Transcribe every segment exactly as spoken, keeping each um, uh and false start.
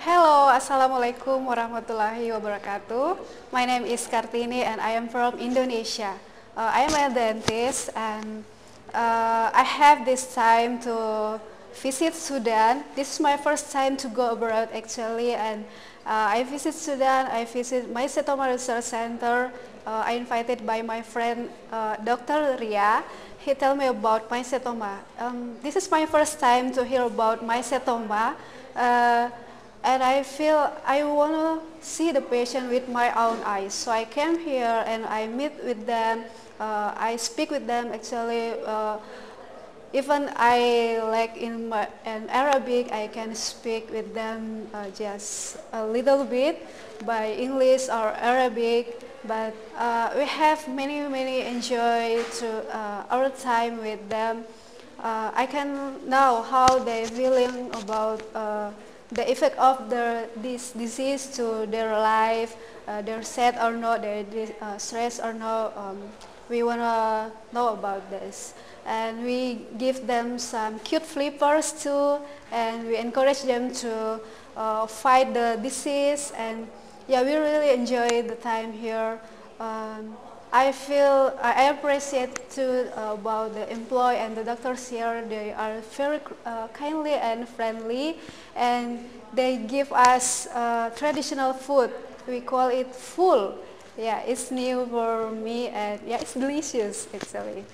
Hello, Assalamualaikum warahmatullahi wabarakatuh. My name is Kartini and I am from Indonesia. Uh, I am a dentist and uh, I have this time to visit Sudan. This is my first time to go abroad actually, and uh, I visit Sudan, I visit my Setoma Research Center. Uh, I invited by my friend uh, Doctor Ria. He tell me about mycetoma. Um, this is my first time to hear about mycetoma. Uh, and I feel I want to see the patient with my own eyes. So I came here and I meet with them. Uh, I speak with them actually. Uh, even I like in my in Arabic, I can speak with them uh, just a little bit by English or Arabic. But uh, we have many many enjoy to uh, our time with them. Uh, I can know how they feeling about uh, the effect of the, this disease to their life, uh, they're sad or not, they're uh, stressed or not. Um, we want to know about this. And we give them some cute flippers too, and we encourage them to uh, fight the disease. And yeah, we really enjoy the time here. Um, I feel I appreciate too uh, about the employee and the doctors here. They are very uh, kindly and friendly, and they give us uh, traditional food. We call it full. Yeah, it's new for me, and yeah, it's delicious actually.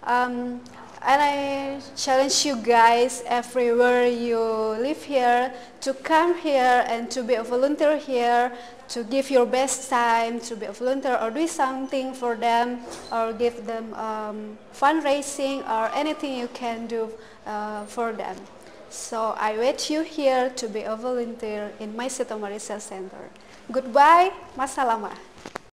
Um, and I challenge you guys everywhere you live here to come here and to be a volunteer here, to give your best time to be a volunteer or do something for them or give them um, fundraising or anything you can do uh, for them. So I wait you here to be a volunteer in mycetoma Research Center. Goodbye, masalamah.